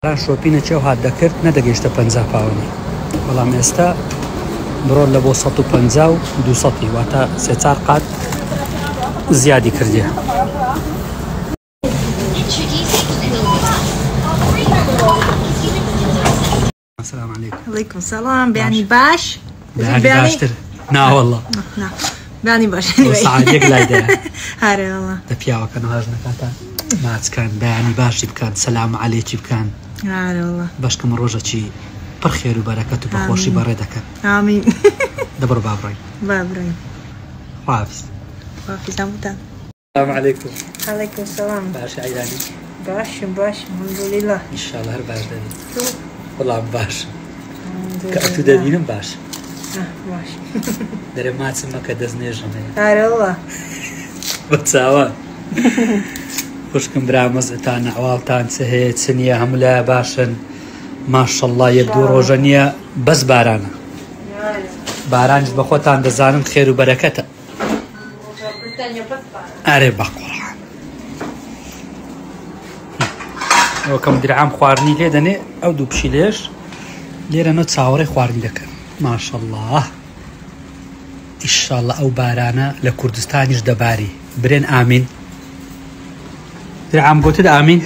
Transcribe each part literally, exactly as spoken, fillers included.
شۆپینە چێو هات دەکرد نەدەگەیشتە پەنجا پاوەنی بەڵام ئێستا بڕۆ لە بۆ سەد و پەنجا و دووسەدی واتە سێ چوار قات زیادی کردیە. السلام عليكم. عليكم السلام. بيعني باش؟ بيعني باشتر. نا والله. نا بيعني باش. سعاديك لا يدها. هاري والله. دبياوك أنا هاجنا كاتا. ما كان بيعني باش بكان سلام عليك بكان. هاري والله. باش كم روجة شي برخير وبركة وبخوشي بردك. آمين. دبر بابراي. بابراي. حافظ. حافظ أموتان. السلام عليكم. عليكم السلام. باش عيالي. باش باش الحمد لله. إن شاء الله هر باش دني. شو؟ والله باش. كأتو دبينم باش. آه باش. دري ما تسمى كدزنيج هنا. هاري والله. بتساوى. خوشكم برامز تان عوالتان سهيت سنية هملا باشن ما شاء الله يبدو روجانية بس بارانا. بارانج بخوتان دزانم خير وبركته. أري بقران. وكم درعام خوارني ليه دني أو دوبشي ليش؟ ليرة نتصاوري خوارني لك. ما شاء الله. إن شاء الله أو بارانا لكردستانيش دباري. برين آمين. درعام قلت آمين.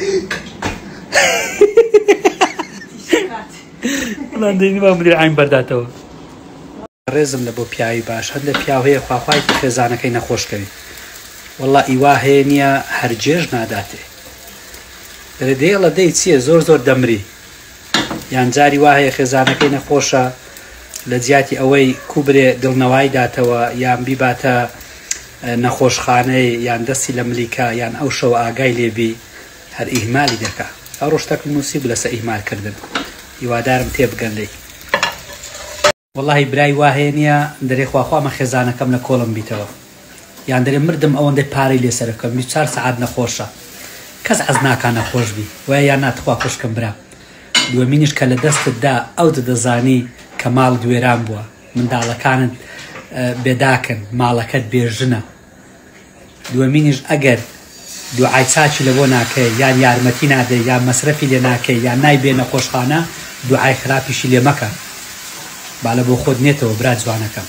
والله ديني ما مدير عين برداته. رزم لبو بياي باش هاد لبياو هي خواخواي خزانة كي نخوش كوي. والله إيواه نيا هرجيج ناداته. ردي الله دي تسيه زور زور دمري. يعني جاري واهي خزانة كي نخوشة لجياتي أوي كوبري دلنواي داتوا يعني بيباتا نخوش خاني يعني دستي لمليكا يعني أو شو آقاي لي بي هر إهمالي دكا. أروش تاكل نصيب لسا إهمال كردن. يوادارم تيبقن لي. والله براي واهينيا دري خوا خوا ما خزانه كم لكولم بيتوا يعني دري مردم اون دي باري لي سركم بيچار سعاد نخوشه كز عزنا كان خوش بي ويا نات خوا خوش كم برا دو مينش كلا دست دا او دزاني كمال دويران بوا من دالا كانت بداكن مالكت بيرجنا دو مينش اگر دو عيساچ لبوناكي يعني يارمتينا دي يا مصرفي لناكي يا ناي بين خوشخانه دو عي خرابيش لي مكه بالا بو خود نيتو براد زوانكم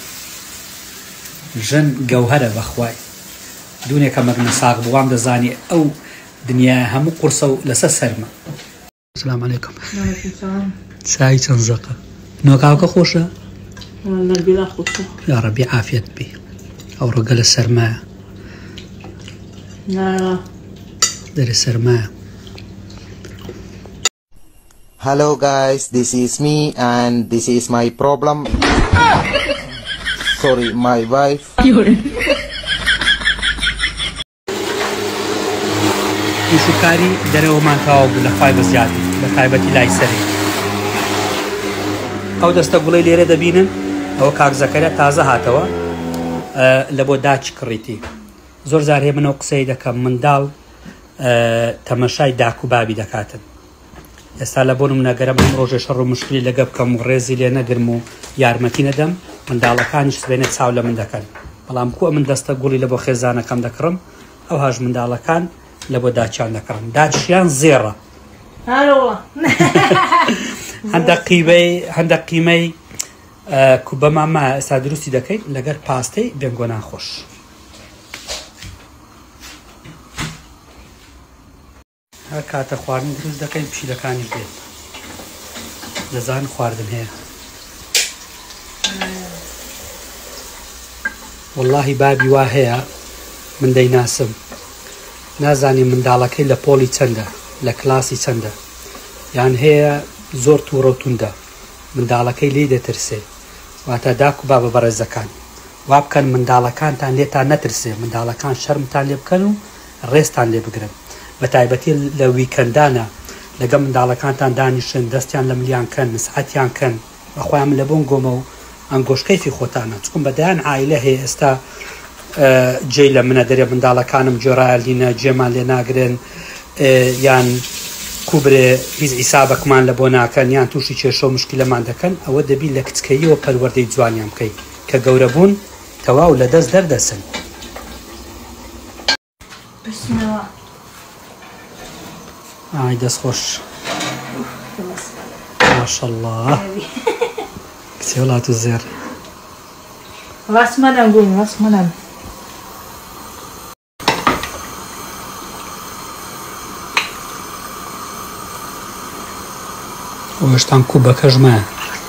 جن جوهره بخواي دنيا كما نساق بوام دزاني او دنيا هم قرصو لسسرما. السلام عليكم. وعليكم السلام. ساي تنزقه نوكاوك خوشه والله بلا خوشه يا ربي عافية بي او رجل السرماء لا در السرماء. Hello guys, this is me and this is my problem. Sorry, my wife. يشكاري درو ما تاو بلخاي بزيادة بخايبتي لاي سري او دستا قولي ليرة دبينن او كاك زكريا تازه هاتوا أه لبو داچ كريتي زور زار هي منو قسي دكم من دال أه تمشاي داكو بابي دكاتن ئێستا لە بۆ نمونەگەرە بەم ڕۆژێ شەڕ و مشکلی لەگە بکەم و ڕێزی لێ نەگرم و یارمەتی نەدەم منداڵەکانیش سبێنێت چاو لە من دەکەن بەڵام کو من دەستە گوڵی لە بۆ خێزانەکەم دەکڕم ئەو هاژ منداڵەکان لە بۆ داچیان دەکڕم داچیان زێڕە هەندە قیمەی هەندە قیمەی کوبەمامە ئێستا دروستی دەکەین لەگەر پاستەی بێنگۆ ناخۆش هر کاتە خواردن دروست دەکەین پشیلەکانیش دێت دەزان خواردن هەیە واللهی بابی وا هەیە من دەیناسم نازانی منداڵەکەی لە پۆلی چەندە لە کلاسی چەندە یان هەیە زۆر تووڕە و توندە منداڵەکەی لێی دەترسێ واتە داک و بابە بەڕێزەکان وا بکەن منداڵەکانتان لێتان نەترسێ منداڵەکان شەرمتان لێ بکەن و ڕێزتان لێ بگرن بەتایبەتی لە ویکەندانە لەگە منداڵەکانتان دانیشن دەستیان لە ملیان کەن نسعەتیان کەن بەخۆیان لە بۆن گۆمە و ئەنگۆشکەیفی خۆتانە چکم بەدایان عایلە هەیە ئێستا جێی لە منە دەرێ منداڵەکانم جۆرایلینە جێمان لێ ناگرن یان کوبرێ هیچ ئیسابەکمان لە بۆ ناکەن یان تووشی کێشە و مشکلەمان دەکەن ئەوە دەبی لە کچکەییەوە پەروەردەی جوانیان بکەیت کە گەورە بوون تەواو لە دەست دەردەسن ئای دەست خۆش ما شاء الله كتير والله تزير راس مدام قولي راس مدام وشتان كوبا كجماعة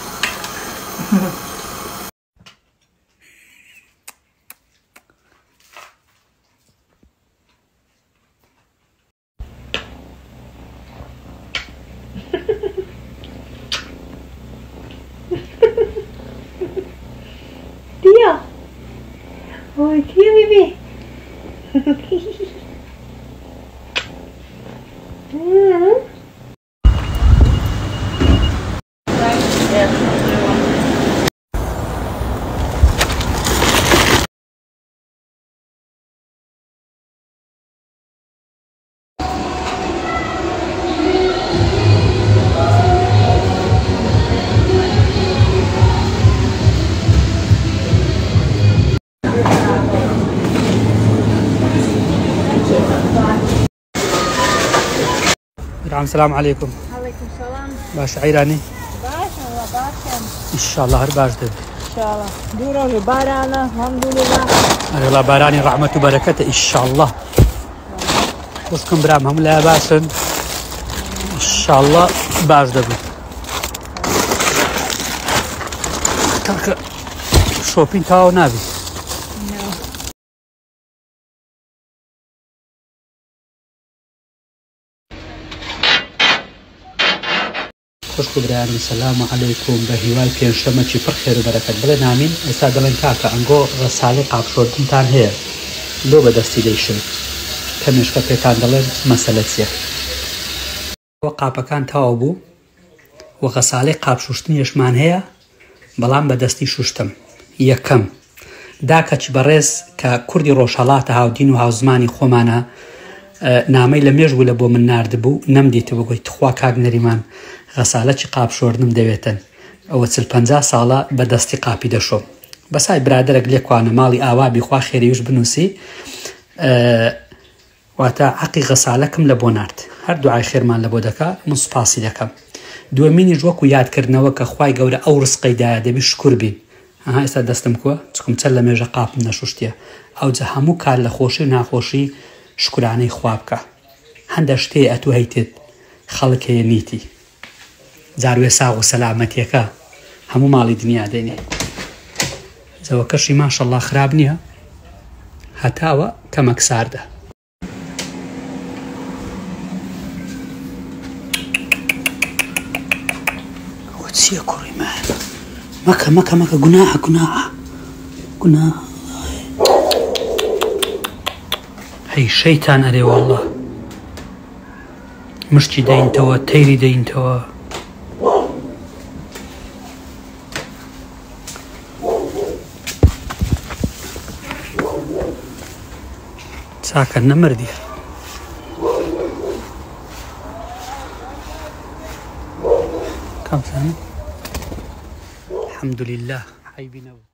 Tia! Oi, tia, bebê! hum. نعم السلام عليكم. عليكم السلام. باش عيراني؟ باش والله باشم. إن شاء الله هر باش دب. إن شاء الله. دورو بارانا الحمد لله. الله باراني رحمة وبركته إن شاء الله. وسكم برام هم لا باسن. إن شاء الله باش دب. ترك شوبين تاو نابي. خوشکو برایان سلام علیکم به هیوای پێنجشەمە چی پڕ خێر و بەرەکەت بڵێ نامین ئێستا دەڵێن کاکە ئەنگۆ ڕەساڵی قاپشۆردنتان هەیە لۆ بەدەستی دەیشن کە مێشکە پێتان دەڵێن مەسەلە چییە وە قاپەکان تەواو بوو وە غەساڵی قاپشوشتنیشمان هەیە بەڵام بەدەستی شوشتم یەکەم داکەچ بەڕێز کە کوردی ڕۆژهەڵاتە هاودین و هاوزمانی خۆمانە نامەی لە مێژ بوو لە بۆ من ناردبوو نەمدیتەوە گوی تخوا کاک نەریمان غەسالەکی قاپشۆردنم دەوێتن ئەوە چل پەنجا ساڵە بەدەستی قاپی دەشۆم بەسای برادەرێک لێکوانە ماڵی ئاوابی خوا خێریوش بنووسی واتە حەقی غەسالەکم لە بۆ نارد هەر دوعای خێرمان لە بۆ دەکا من سوپاسی دەکەم دووەمینیش وەکو یادکردنەوە کە خوای گەورە ئەو ڕزقەیدایە دەبی شکر بین ئەها ئێستا دەستم کووە چکم چەند لە مێژە قاپم نەشوشتیە ئەوجە هەموو کار لە خۆشی و ناخۆشی شکرانەی خوا بکە هەندە شتێ ئەتو هەیتت خەڵک هەیە نیتی زاروێ ساغ و سەلامەتیەکە هەموو ماڵی دنیا دێنێ زەوەکەشی ماشەڵڵا خراب نییە هەتاوە کەمەک ساردە ئەوە چییە کوڕی من مەکە مەکە مەکە گوناحە گوناحە گوناح هەی شەیتان ئەرێ وەڵڵا مشتی دەینتەوە تەیری دەینتەوە چاکە نەمردی کەم زانم الحەمدولله حەیبی نەبوو